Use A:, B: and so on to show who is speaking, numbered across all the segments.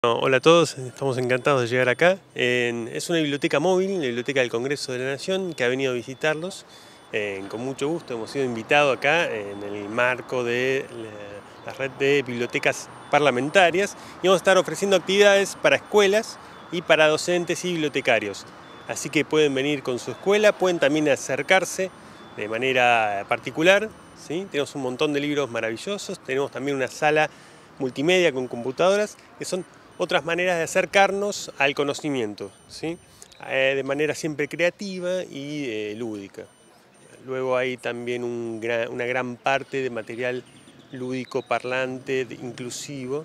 A: Hola a todos, estamos encantados de llegar acá. Es una biblioteca móvil, la Biblioteca del Congreso de la Nación, que ha venido a visitarlos. Con mucho gusto hemos sido invitados acá en el marco de la red de bibliotecas parlamentarias y vamos a estar ofreciendo actividades para escuelas y para docentes y bibliotecarios. Así que pueden venir con su escuela, pueden también acercarse de manera particular, ¿sí? Tenemos un montón de libros maravillosos, tenemos también una sala multimedia con computadoras, que son otras maneras de acercarnos al conocimiento, ¿sí? De manera siempre creativa y lúdica. Luego hay también una gran parte de material lúdico, parlante, inclusivo,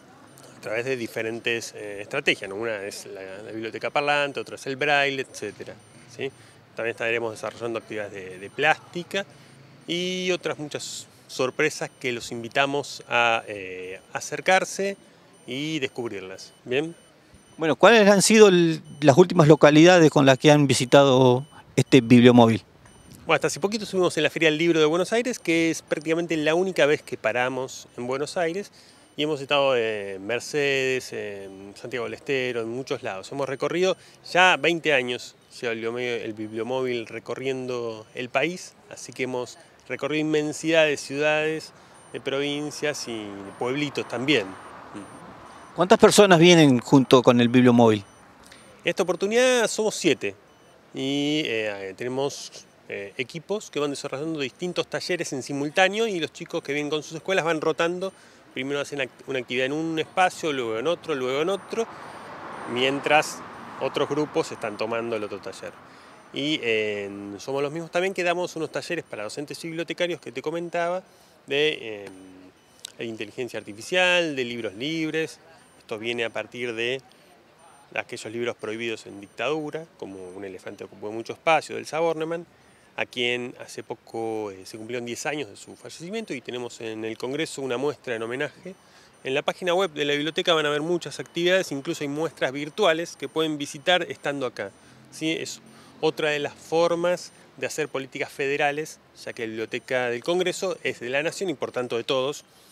A: a través de diferentes estrategias, ¿no? Una es la biblioteca parlante, otra es el braille, etc. ¿Sí? También estaremos desarrollando actividades de plástica y otras muchas sorpresas que los invitamos a acercarse y descubrirlas. ¿Bien?
B: Bueno, ¿cuáles han sido las últimas localidades con las que han visitado este bibliomóvil?
A: Bueno, hasta hace poquito estuvimos en la Feria del Libro de Buenos Aires, que es prácticamente la única vez que paramos en Buenos Aires, y hemos estado en Mercedes, en Santiago del Estero, en muchos lados. Hemos recorrido ya 20 años, lleva el bibliomóvil recorriendo el país, así que hemos recorrido inmensidad de ciudades, de provincias y de pueblitos también.
B: ¿Cuántas personas vienen junto con el bibliomóvil?
A: En esta oportunidad somos 7 y tenemos equipos que van desarrollando distintos talleres en simultáneo y los chicos que vienen con sus escuelas van rotando. Primero hacen una actividad en un espacio, luego en otro, mientras otros grupos están tomando el otro taller. Y somos los mismos también que damos unos talleres para docentes y bibliotecarios que te comentaba de inteligencia artificial, de libros libres. Esto viene a partir de aquellos libros prohibidos en dictadura, como Un elefante ocupó mucho espacio, del Saborneman, a quien hace poco se cumplieron 10 años de su fallecimiento y tenemos en el Congreso una muestra en homenaje. En la página web de la biblioteca van a ver muchas actividades, incluso hay muestras virtuales que pueden visitar estando acá. ¿Sí? Es otra de las formas de hacer políticas federales, ya que la Biblioteca del Congreso es de la Nación y por tanto de todos.